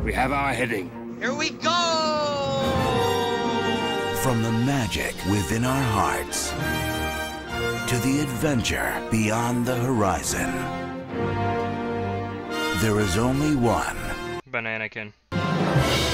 We have our heading. Here we go! From the magic within our hearts to the adventure beyond the horizon, there is only one Bananakin.